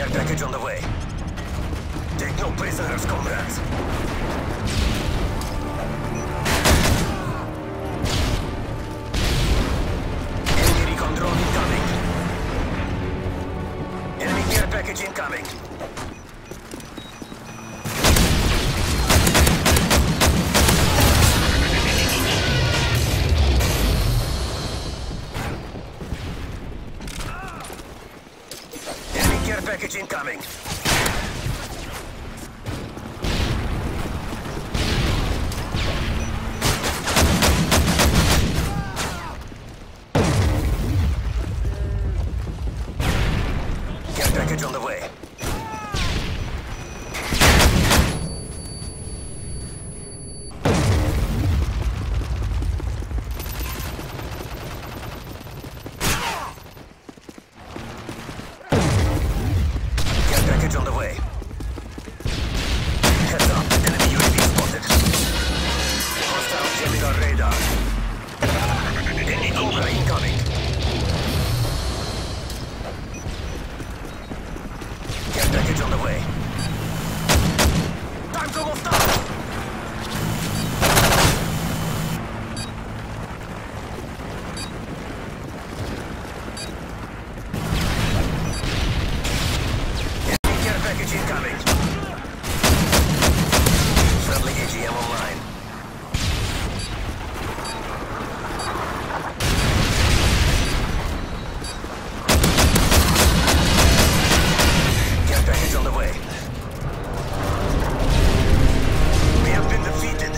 Care package on the way. Take no prisoners, comrades. Enemy recon drone incoming. Enemy care package incoming. Enemy care package incoming. Package on the way. Care package on the way. Heads up, enemy UAV spotted. Hostile jamming our radar. Enemy Cobra incoming. Package on the way. Time to move down! Enemy care package incoming. Friendly AGM online. Package on the way. We have been defeated.